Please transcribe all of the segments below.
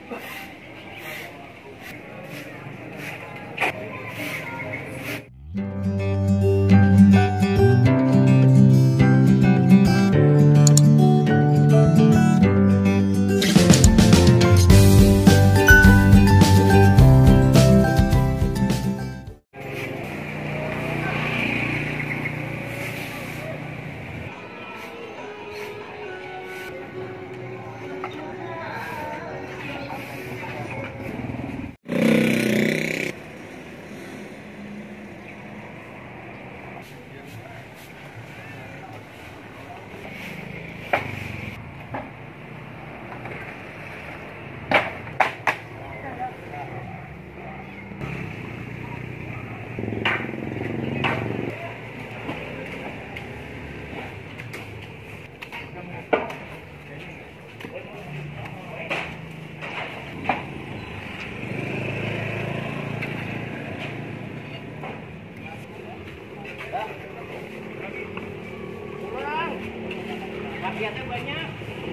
Rakyatnya banyak.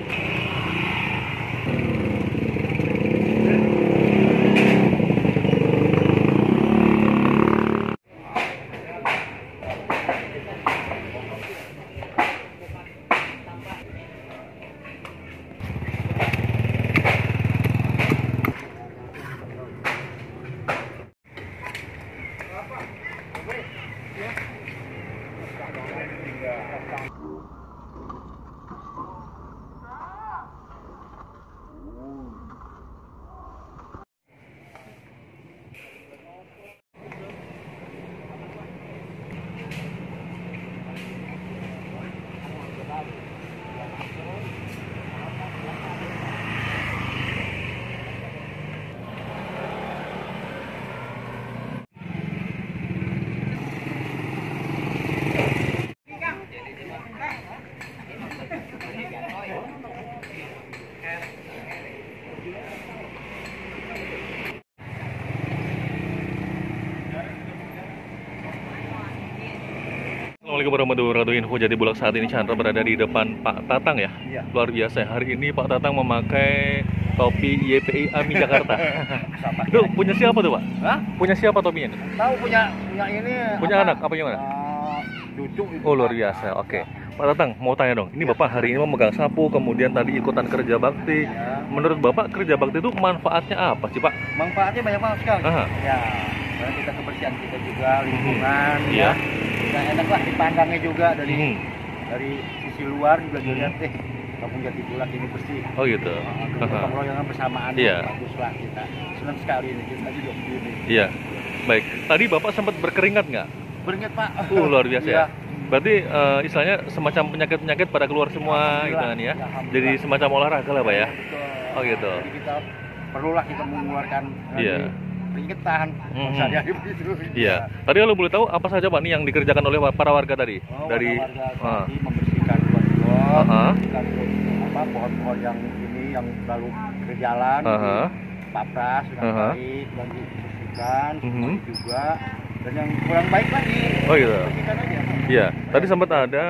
Assalamualaikum warahmatullahi wabarakatuh. Jadi Bulak saat ini Chandra berada di depan Pak Tatang ya. Iya. Luar biasa. Hari ini Pak Tatang memakai topi YPI AMI Jakarta. Itu punya siapa tuh Pak? Hah? Punya siapa topinya? Tahu punya ini. Punya anak apa gimana? Cucu itu. Oh luar biasa. Oke. Pak Tatang mau tanya dong. Ini Bapak hari ini memegang sapu, kemudian tadi ikutan kerja bakti. Ya. Menurut Bapak kerja bakti itu manfaatnya apa sih Pak? Manfaatnya banyak banget sekali. Aha. Ya, karena kita kebersihan kita juga, lingkungan, Iya. Nah, enak lah dipandangnya juga dari Mhm. sisi luar juga dilihat Kampung Jati Bulak ini bersih. Oh gitu. Gotong royongan bersamaan, Iya. bagus lah kita. Senang sekali ini kita juga begini. Iya. Baik. Tadi Bapak sempat berkeringat nggak? Beringat Pak. Luar biasa Iya. ya. Berarti istilahnya semacam penyakit-penyakit pada keluar semua gitu kan ya. Alhamdulillah. Jadi semacam olahraga lah Pak ya. Betul. Oh gitu. Jadi kita perlulah kita mengeluarkan Iya. keringetan sehari-hari begitu. Iya. Tadi kalau boleh tahu apa saja Pak nih yang dikerjakan oleh para warga tadi? Oh, Dari warga tadi membersihkan got-got, membersihkan pohon-pohon yang ini yang lalu ke jalan, papras dengan baik, dan dibersihkan, juga, dan yang kurang baik lagi. Oh gitu. Bersihkan aja. Iya. Tadi sempat ada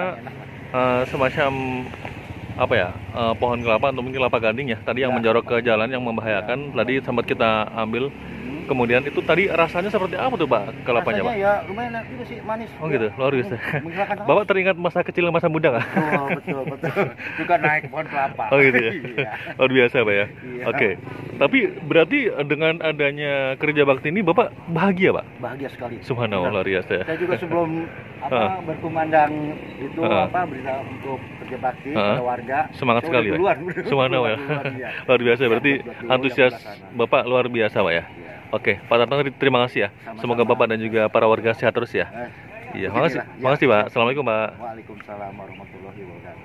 semacam apa ya pohon kelapa atau mungkin kelapa gading ya tadi yang menjorok ke jalan yang membahayakan. Tadi sempat kita ambil. Kemudian itu tadi rasanya seperti apa tuh Pak kelapanya Pak? Rasanya ya lumayan enak juga sih, manis. Oh gitu, luar biasa. Menghilangkan haus. Bapak teringat masa kecil masa muda nggak? Betul. Juga naik pohon kelapa. Oh gitu ya. Iya. Luar biasa Pak ya. Iya. Oke. Tapi berarti dengan adanya kerja bakti ini Bapak bahagia Pak? Bahagia sekali. Subhanallah, luar biasa ya. Saya juga sebelum berkumandang itu berita untuk kerja bakti ke warga. Semangat sekali Pak. Subhanallah ya. Luar biasa berarti antusias Bapak luar biasa Pak ya. Oke, Pak Tatang terima kasih ya. Semoga Bapak dan juga para warga sehat terus ya. Iya, makasih Pak. Assalamualaikum Pak. Waalaikumsalam warahmatullahi wabarakatuh.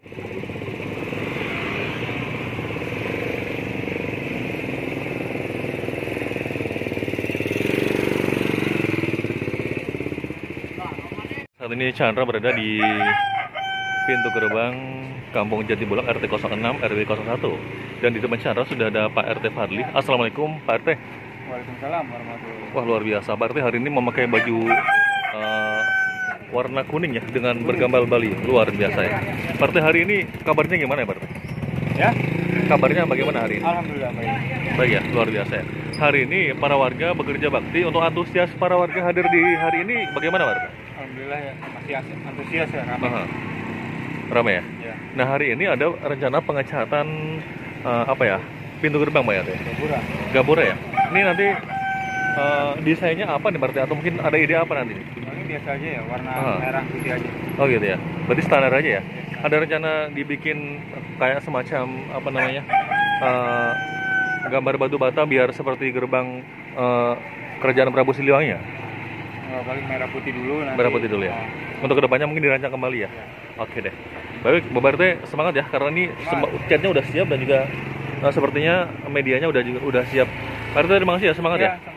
Saat ini Chandra berada di pintu gerbang Kampung Jati Bulak RT 06 RW 01. Dan di depan Chandra sudah ada Pak RT Fadli. Assalamualaikum Pak RT. Waalaikumsalam warahmatullahi wabarakatuh. Wah luar biasa, Pak RT hari ini memakai baju warna kuning ya dengan bergambar Bali, luar biasa ya. Pak RT hari ini kabarnya gimana ya Pak RT? Ya, kabarnya bagaimana hari ini? Alhamdulillah baik. Baik ya, luar biasa ya. Hari ini para warga bekerja bakti. Untuk antusias para warga hadir di hari ini bagaimana warga? Alhamdulillah ya, masih antusias ya, ramai. Ramai ya? Ya. Nah hari ini ada rencana pengecatan apa ya? Pintu gerbang Pak ya? Gapura. Gapura ya? Ini nanti desainnya apa nih berarti? Atau mungkin ada ide apa nanti? Ini biasa aja ya, warna merah putih aja. Oh gitu ya? Berarti standar aja ya? Ada rencana dibikin kayak semacam apa namanya? Gambar batu bata biar seperti gerbang kerajaan Prabu Siliwangi ya? Paling merah putih dulu nanti. Merah putih dulu ya. Untuk kedepannya mungkin dirancang kembali ya. Oke deh. Baik, Bapak RT semangat ya karena ini catnya udah siap dan juga sepertinya medianya udah siap. Pak RT terima kasih ya, semangat ya.